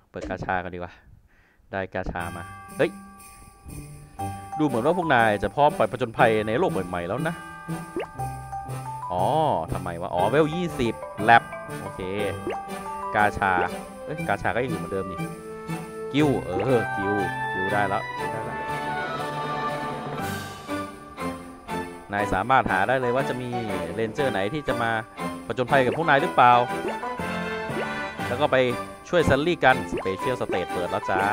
เปิดกาชากันดีกว่าได้กาชามาเฮ้ยดูเหมือนว่าพวกนายจะพร้อมไปผจญภัยในโลกใหม่ๆแล้วนะอ๋อทำไมวะอ๋อเวล20แลบโอเคกาชาเอ้ยกาชาก็ยังอยู่เหมือนเดิมนี่กิ้วกิ้วได้แล้วนายสามารถหาได้เลยว่าจะมีเรนเจอร์ไหนที่จะมาผจญภัยกับพวกนายหรือเปล่าแล้วก็ไปช่วยซันลี่กันสเปเชียลสเตทเปิดแล้วจ้า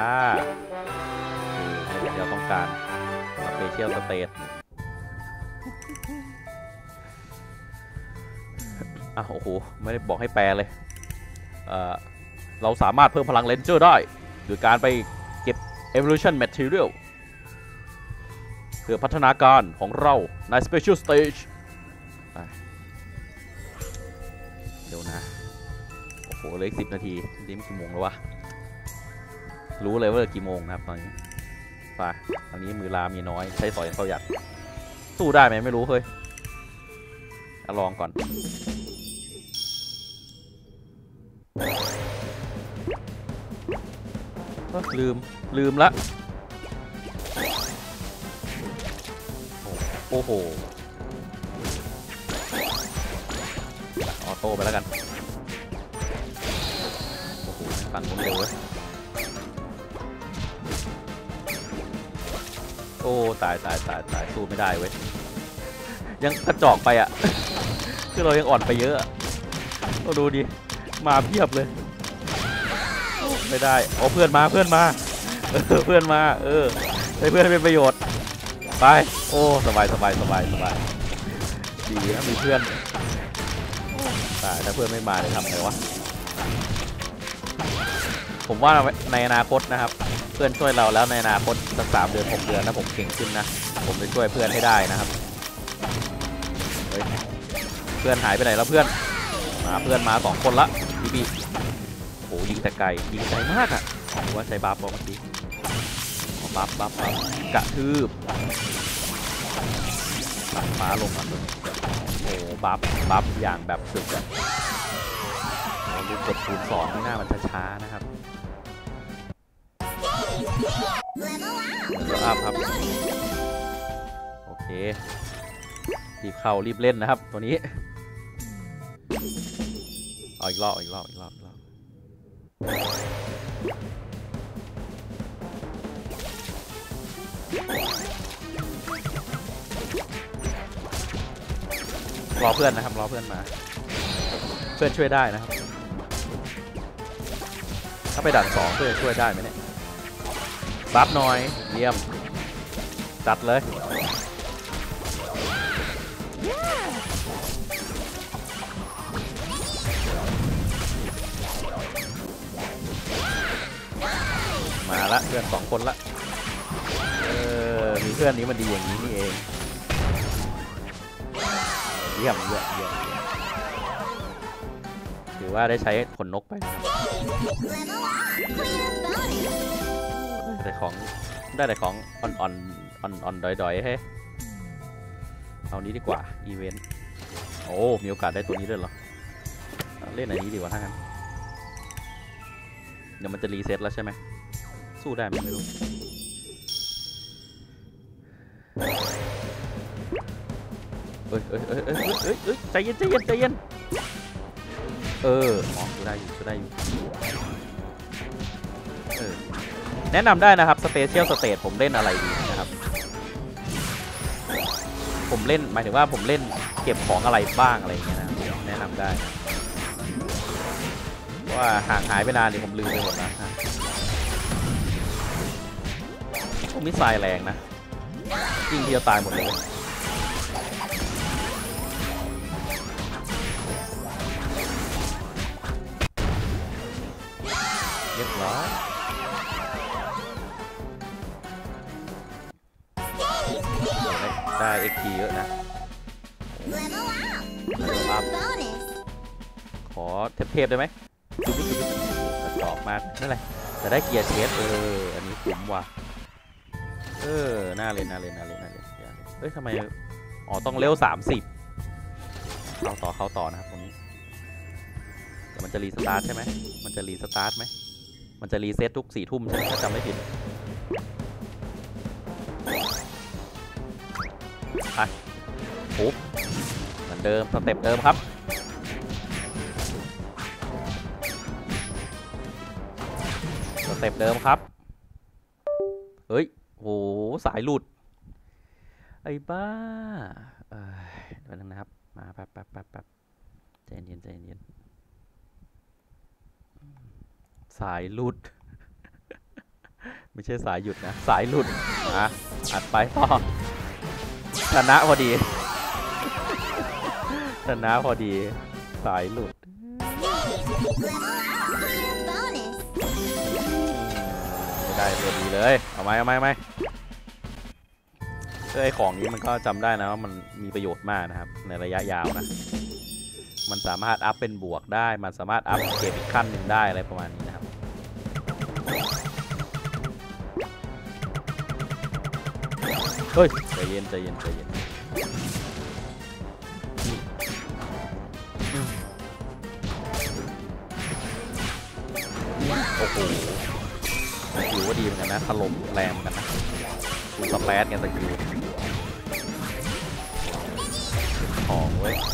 เดี๋ยวต้องการสเปเชียลสเตทโอ้โหไม่ได้บอกให้แปลเลยเราสามารถเพิ่มพลังเรนเจอร์ได้โดยการไปเก็บ evolution material เพื่อพัฒนาการของเราใน special stage เดี๋ยวนะโอ้โหเหลืออีก10 นาทีนี่มันกี่โมงแล้ววะรู้เลยว่ากี่โมงนะครับตอนนี้ป่ะตอนนี้มือลามีน้อยใช้สอยประหยัดสู้ได้ไหมไม่รู้เฮ้ยลองก่อนลืมละโอ้โหออโต้ไปแล้วกันโอ้โหปั่นผมเร็วเลยโอ้ตายสู้ไม่ได้เว้ยยังกระจอกไปอ่ะคือเรายังอ่อนไปเยอะก็ดูดิมาเพียบเลยไม่ได้โอ้เพื่อนมาเพื่อนมาให้เพื่อนเป็นประโยชน์ไปโอ้สบายดีนะมีเพื่อนแต่ถ้าเพื่อนไม่มาจะทำไงวะผมว่าในอนาคตนะครับเพื่อนช่วยเราแล้วในอนาคตสัก3 เดือน6 เดือนนะผมเก่งขึ้นนะผมจะช่วยเพื่อนให้ได้นะครับเพื่อนหายไปไหนแล้วเพื่อนมา2 คนละบีโอ้ยิงแต่ไกลมากอ่ะผมว่าใช้บัฟเมื่อกี้บัฟกระทืบฟ้าลงมาโอ้บัฟอย่างแบบสุดอ่ะดูกดคูณ2ที่หน้ามันช้าๆนะครับแล้วอัพครับโอเครีบเข้ารีบเล่นนะครับตัวนี้เอาอีกรอบรอเพื่อนนะครับรอเพื่อนมาเพื่อนช่วยได้นะครับถ้าไปด่าน2เพื่อนช่วยได้ไหมเนี่ยบัฟหน่อยเยี่ยมจัดเลยมาละเพื่อน2 คนละมีเพื่อนนี้มันดีอย่างนี้นี่เองเยี่ยมถือว่าได้ใช้ขนนกไปได้แต่ของอ่อนดอยให้เอานี้ดีกว่าอีเวนต์โอ้มีโอกาสได้ตัวนี้ด้วยเหรอเล่นอันนี้ดีกว่าถ้างั้นเดี๋ยวมันจะรีเซ็ตแล้วใช่ไหมสู้ได้ไหมไม่รู้ใจเย็นสู้ได้อยู่แนะนำได้นะครับสเปเชียลสเตทผมเล่นอะไรดีนะครับผมเล่นหมายถึงว่าผมเล่นเก็บของอะไรบ้างอะไรอย่างเงี้ยนะแนะนำได้ว่าห่างหายไปนานนี่ผมลืมไปหมดแล้วผมมิสไซล์แรงนะยิงทีเดียวตายหมดเลยเรียบร้อยได้ XP เยอะนะขอเทพได้ไหมกระจอกมากนั่นแหละจะได้เกียร์เชสอันนี้คุ้มว่ะน่าเล่นเฮ้ยทำไมต้องเร็ว30เข้าต่อนะครับตรงนี้แต่มันจะรีสตาร์ทใช่ไหมมันจะรีสตาร์ทไหมมันจะรีเซ็ตทุก4 ทุ่มใช่ไหมถ้าจำไม่ผิดไปปุ๊บเหมือนเดิมสเต็ปเดิมครับสเต็ปเดิมครับเฮ้ยโหสายหลุดไอ้บ้าเดี๋ยวนะครับมาแป๊บใจเย็นใจเย็นสายหลุด ไม่ใช่สายหยุดนะสายหลุดอัดไปต่อชนะพอดีชนะพอดีสายหลุดไม่ได้ตัวดีเลยเอาไหมไอ้ของนี้มันก็จำได้นะว่ามันมีประโยชน์มากนะครับในระยะยาวนะมันสามารถอัพเป็นบวกได้มันสามารถอัพเกรดอีกขั้นหนึ่งได้อะไรประมาณนี้นะครับเฮ้ยใจเย็นโอ้โหสกิลว่าดีเหมือนกันนะถล่มแรงเหมือนกันนะดูสเปซกันสกิลของเว้ย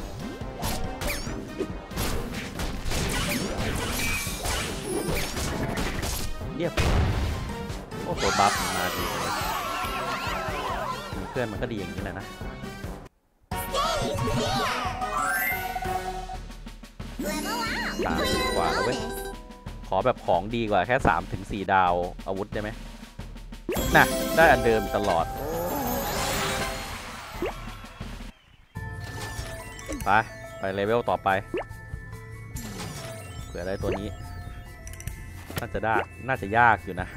เรียบโอ้ตัวบัฟมาดีเลยมีเพื่อนมันก็ดีอย่างนี้แหละนะ30 กว่าแล้วเว้ยขอแบบของดีกว่าแค่3-4 ดาวอาวุธได้ไหมน่ะได้อันเดิมตลอดไปเลเวลต่อไปเผื่อได้ตัวนี้น่าจะยากอยู่นะ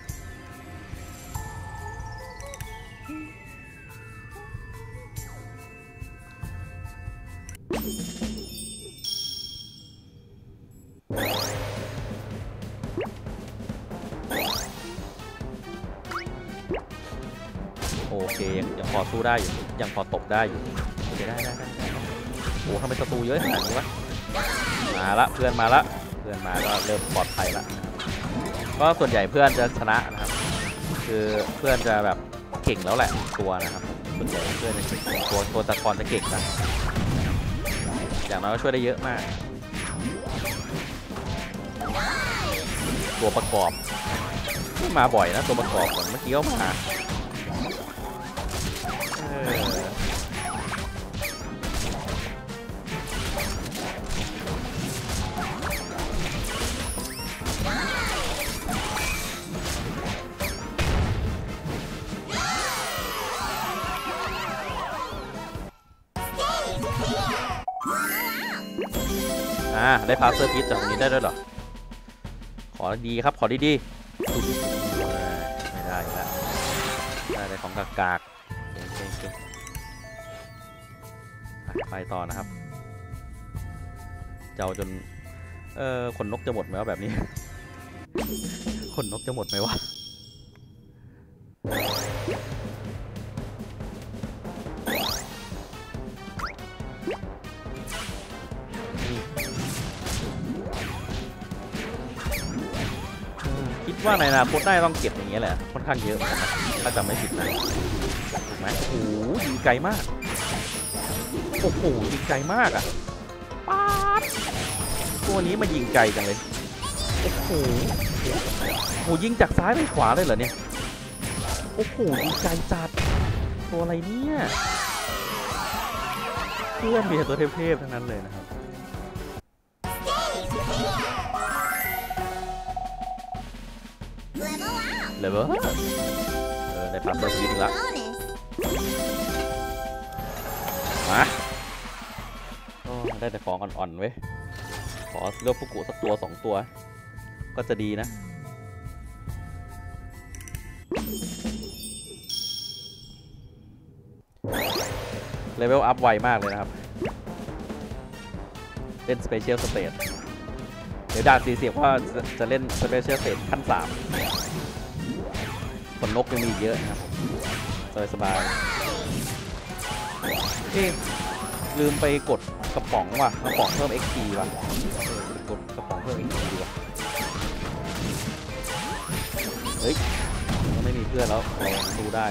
โอเคยังพอสู้ได้อยู่ยังพอตบได้อยู่โอเคได้โอ้ทำไมศัตรูเยอะขนาดนี้วะมาละเพื่อนมาก็เริ่มปลอดภัยละก็ส่วนใหญ่เพื่อนจะชนะนะครับคือเพื่อนจะแบบเก่งแล้วแหละตัวนะครับส่วนใหญ่เพื่อนจะเก่งตัวตะกอนจะเก่งนะอย่างน้อยก็ช่วยได้เยอะมากตัวประกอบมาบ่อยนะตัวประกอบเหมือนเมื่อกี้ก็มาได้พาสเซอร์พิชจากตรงนี้ได้ด้วยเหรอขอดีครับขอดีไม่ได้แล้วได้ของกากไปต่อนะครับเจ้าจนขนนกจะหมดไหมวะแบบนี้ขนนกจะหมดไหมวะว่าในอนาคตได้ต้องเก็บอย่างเงี้ยแหละค่อนข้างเยอะนะถ้าจำไม่ผิดนะถูกไหมโอ้โหยิงไกลมากโอ้โหยิงไกลมากอ่ะป๊าดตัวนี้มายิงไกลจังเลยโอ้โหยิงจากซ้ายไปขวาเลยเหรอเนี่ยโอ้โหยิงไกลจัดตัวอะไรเนี่ยเพื่อนมีแต่ตัวเทพๆทั้งนั้นเลยนะครับเลเวลได้ปั๊บตัวทีนึงละมาได้แต่ของอ่อนๆเว้ยขอเลือกฟุกุสักตัว2 ตัวก็จะดีนะเลเวลอัพไวมากเลยนะครับเล่นสเปเชียลสเตจเดี๋ยวด่าน40ว่าจะเล่นสเปเชียลสเตจขั้น3ขนนกยังมีเยอะนะครับสบายลืมไปกดกระป๋องว่ะกระป๋องเพิ่ม XP ว่ะกดกระป๋องเพิ่ม XP ว่ะเฮ้ยไม่มีเพื่อนแล้วเราสู้ได้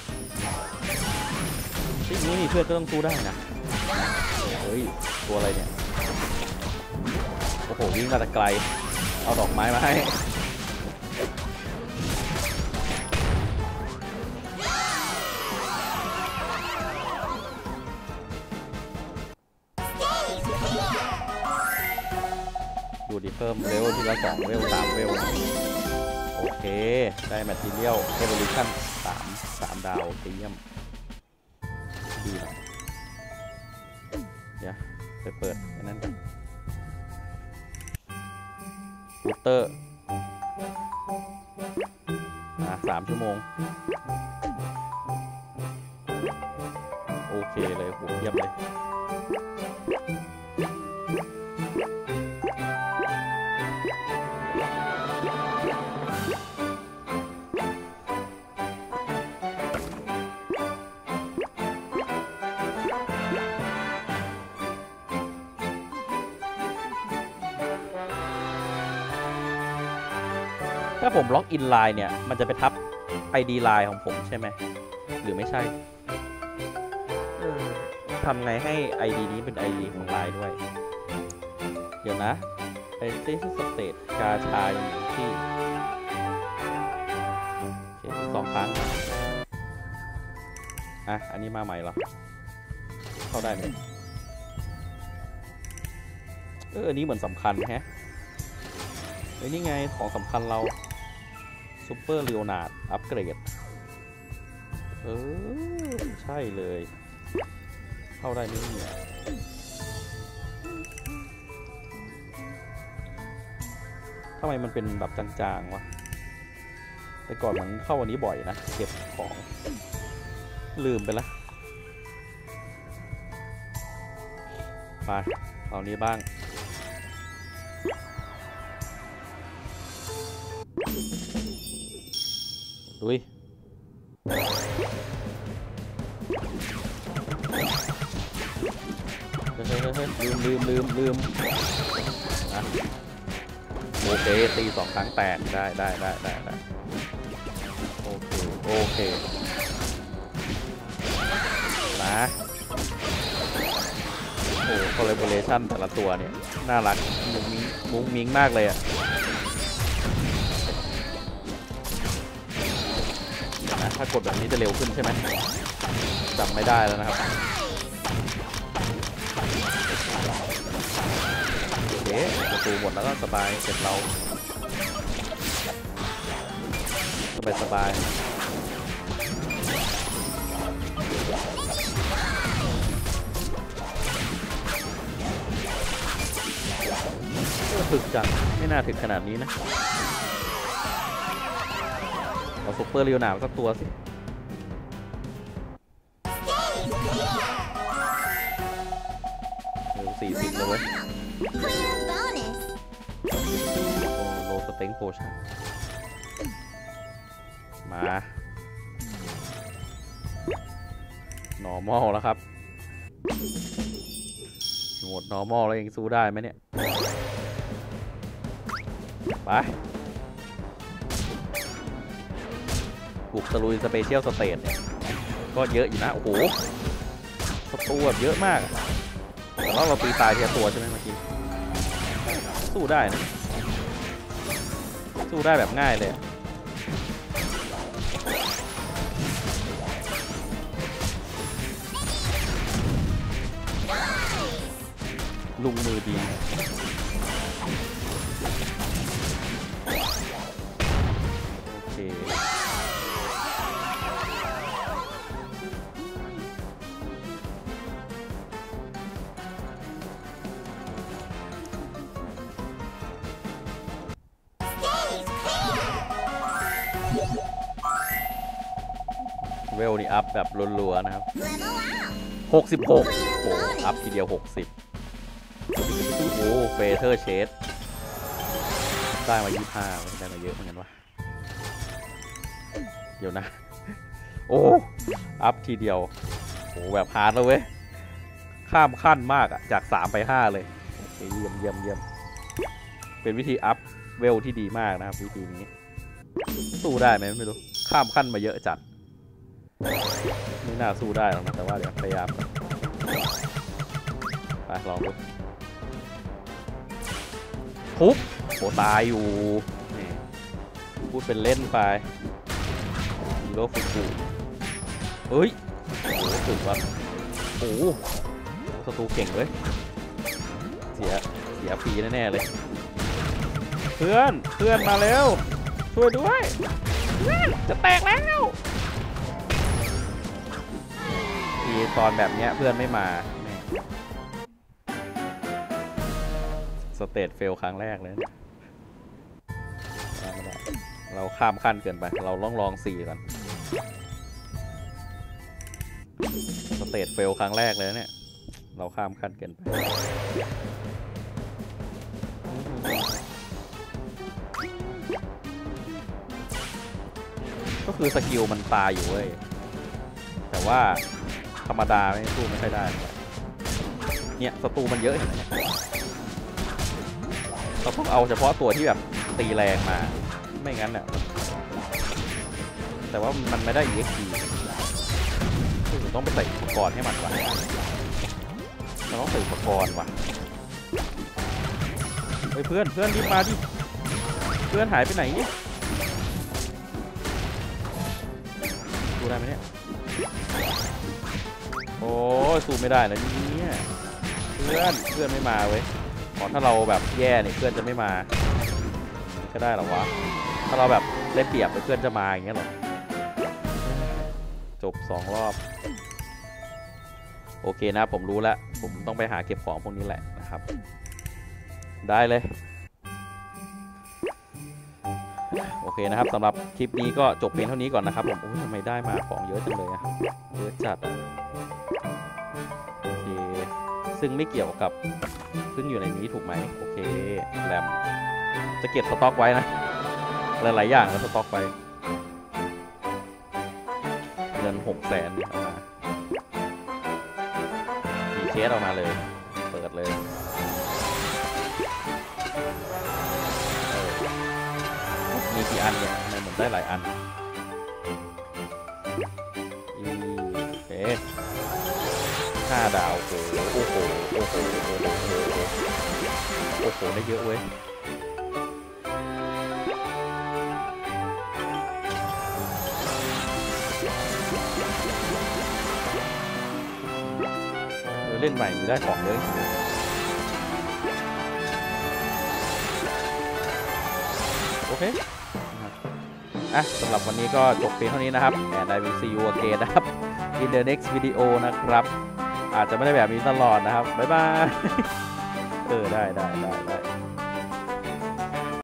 ที่ไม่มีเพื่อนก็ต้องสู้ได้นะเฮ้ยตัวอะไรเนี่ยโอ้โหวิ่งมาแต่ไกลเอาดอกไม้มาให้ดูดิเพิ่มเร็วทีละ2 เวล 3 เวลโอเคได้แมททีเรียลเอเวอลูชั่น3 ดาวเยี่ยมดีหน่อยเดี๋ยวไปเปิดไอ้นั่นกันบูสเตอร์3 ชั่วโมงโอเคเลยโหเยี่ยมเลยถ้าผมล็อกอินไลน์เนี่ยมันจะไปทับ ID ไลน์ของผมใช่ไหมหรือไม่ใช่ทำไงให้ ID นี้เป็น ID ของไลน์ด้วยเดี๋ยวนะไอ้ที่สเตตกาชาอยู่ที่2 ครั้งอันนี้มาใหม่เหรอเข้าได้ไหมอันนี้เหมือนสำคัญแฮะนี่ไงของสำคัญเราซูเปอร์ลีโอนาร์ดอัปเกรดใช่เลยเข้าได้ไหมเนี่ยทำไมมันเป็นแบบจางๆวะแต่ก่อนมันเข้าวันนี้บ่อยนะเก็บของลืมไปละไปเอานี้บ้างดุยลืมนะโอเคตี2 ครั้งแตกได้โอเคนะโอ้คอลลาบอเรชั่นแต่ละตัวเนี่ยน่ารักมุ้งมิ้งมากเลยอ่ะถ้ากดแบบนี้จะเร็วขึ้นใช่ไหมจำไม่ได้แล้วนะครับโอเคประตูหมดแล้วก็สบายเสร็จเราสบายถึกจังไม่น่าถึกขนาดนี้นะเอาซุปเปอร์เรียวหนาวสักตัวสิ40เลยเว้ยโลสเต็งโพชั่นมา normal แล้วครับโหมด normal แล้วเองสู้ได้ไหมเนี่ยไปบุกตะลุยสเปเชียลสเตทเนี่ยก็เยอะอยู่นะโอ้โหศัตรูแบบเยอะมากแต่ว่าเราตีตายทีละตัวใช่ไหมเมื่อกี้สู้ได้นะสู้ได้แบบง่ายเลยลุงมือดีโอเคเวลนี่อัพแบบรัวๆนะครับ66โอ้โหอัพทีเดียว60โอ้เฟเธอร์เชดได้มา25ได้มาเยอะเหมือนกันวะเดี๋ยวนะโอ้อัพทีเดียวโอ้แบบฮาร์ดเลยเว้ยข้ามขั้นมากอะจาก3ไป5เลยโอเคเยี่ยมเป็นวิธีอัพเวลที่ดีมากนะครับวิธีนี้สู้ได้ไหมไม่รู้ข้ามขั้นมาเยอะจัดไม่น่าสู้ได้หรอกนะแต่ว่าเดี๋ยวพยายามไปลองดูทุบโหตายอยู่นี่พูดเป็นเล่นไปฮีโร่ฟุกุเฮ้ยโอ้โหถึงวะโอ้โหศัตรูเก่งเลยเสียฟรีแน่ๆเลยเพื่อนมาเร็วช่วยด้วยเพื่อนจะแตกแล้วทีตอนแบบเนี้ยเพื่อนไม่มาสเตจเฟลครั้งแรกเลยเราข้ามขั้นเกินไปเราลอง4ก่อนสเตจเฟลครั้งแรกเลยเนี่ยเราข้ามขั้นเกินไปก็คือสกิลมันตายอยู่เว้ยแต่ว่าธรรมดาไม่สู้ไม่ค่อยได้เนี่ยศัตรูมันเยอะเห็นไหมเราต้องเอาเฉพาะตัวที่แบบตีแรงมาไม่งั้นเนี่ยแต่ว่ามันไม่ได้ EXP คือต้องไปใส่อุปกรณ์ให้มันว่ะเราต้องใส่อุปกรณ์ว่ะเฮ้ยเพื่อนรีบมาดิเพื่อนหายไปไหนเนี่ยสู้ได้ไหมเนี่ยโอ้สู้ไม่ได้นะเนี่ยเพื่อนไม่มาเว้ยถ้าเราแบบแย่เนี่ยเพื่อนจะไม่มาก็ได้หรอวะถ้าเราแบบได้เปรียบเพื่อนจะมาอย่างเงี้ยหรอจบ2 รอบโอเคนะผมรู้แล้วผมต้องไปหาเก็บของพวกนี้แหละนะครับได้เลยโอเคนะครับสำหรับคลิปนี้ก็จบเพียงเท่านี้ก่อนนะครับผมทำไมได้มาของเยอะจังเลยอะเยอะจัดโอเคซึ่งไม่เกี่ยวกับซึ่งอยู่ในนี้ถูกไหมโอเคแรมจะเก็บสต็อกไว้นะหลายๆอย่างแล้วสต็อกไว้เงิน600,000เอามามีเคสออกมาเลยเปิดเลยมีกี่อันเนี่ยทำไมเหมือนได้หลายอันโอเค5 ดาวโอ้โหได้เยอะเว้ยเล่นใหม่มีได้ของเลยโอเคสำหรับวันนี้ก็จบเพียงเท่านี้นะครับ and I will see you again นะครับ in the next video นะครับอาจจะไม่ได้แบบนี้ตลอดนะครับบ๊ายบายได้